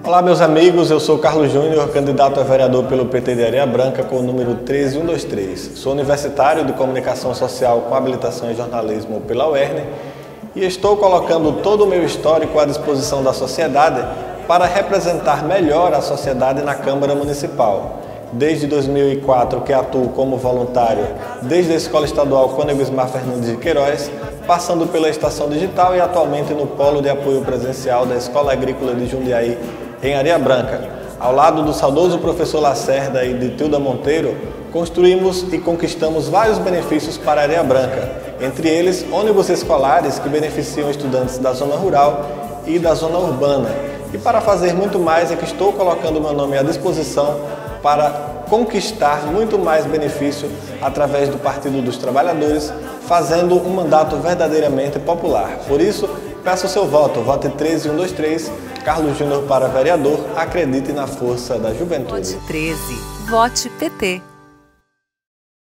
Olá meus amigos, eu sou Carlos Júnior, candidato a vereador pelo PT de Areia Branca com o número 13123. Sou universitário de Comunicação Social com habilitação em jornalismo pela UERN e estou colocando todo o meu histórico à disposição da sociedade para representar melhor a sociedade na Câmara Municipal. Desde 2004 que atuo como voluntário, desde a Escola Estadual Cônego Ismar Fernandes de Queiroz, passando pela Estação Digital e atualmente no Polo de Apoio Presencial da Escola Agrícola de Jundiaí, em Areia Branca. Ao lado do saudoso professor Lacerda e de Tilda Monteiro, construímos e conquistamos vários benefícios para Areia Branca, entre eles ônibus escolares que beneficiam estudantes da zona rural e da zona urbana. E para fazer muito mais é que estou colocando meu nome à disposição para conquistar muito mais benefício através do Partido dos Trabalhadores, fazendo um mandato verdadeiramente popular. Por isso, peço o seu voto. Vote 13123, Carlos Júnior para vereador. Acredite na força da juventude. Vote 13. Vote PT.